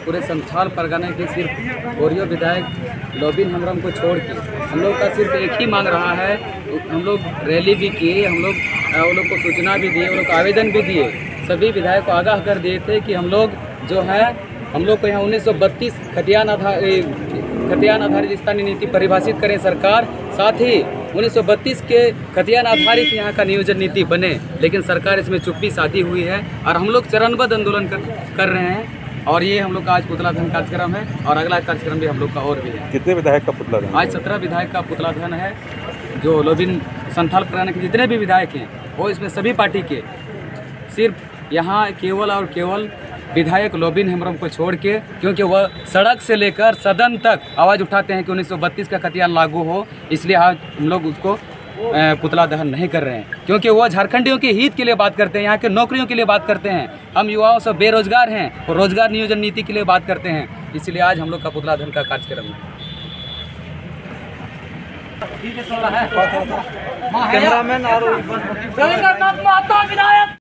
पूरे संथाल परगना के सिर्फ बोरियो विधायक लोबिन हेम्ब्रम को छोड़ के हम लोग का सिर्फ एक ही मांग रहा है। हम लोग रैली भी किए, हम लोग को सूचना भी दिए, हम लोग को आवेदन भी दिए, सभी विधायक को आगाह कर दिए थे कि हम लोग जो है हम लोग को यहाँ 1932 खतियान आधारित स्थानीय नीति परिभाषित करें सरकार, साथ ही 1932 के खतियान आधारित यहाँ का नियोजन नीति बने। लेकिन सरकार इसमें चुप्पी साधी हुई है और हम लोग चरणबद्ध आंदोलन कर रहे हैं। और ये हम लोग का आज पुतला दहन कार्यक्रम है और अगला कार्यक्रम भी हम लोग का और भी है। कितने विधायक का पुतला दहन? आज 17 विधायक का पुतला दहन है। जो लोबिन संथाल परगना के जितने भी विधायक हैं वो इसमें सभी पार्टी के, सिर्फ यहाँ केवल और केवल विधायक लोबिन हेम्ब्रम को छोड़ के, क्योंकि वह सड़क से लेकर सदन तक आवाज़ उठाते हैं कि 1932 का खतियान लागू हो, इसलिए आज हम लोग उसको पुतला दहन नहीं कर रहे हैं। क्योंकि वह झारखंडियों के हित के लिए बात करते हैं, यहाँ के नौकरियों के लिए बात करते हैं। हम युवाओं सब बेरोजगार हैं और रोजगार नियोजन नीति के लिए बात करते हैं, इसलिए आज हम लोग का पुतला दहन का कार्यक्रम है।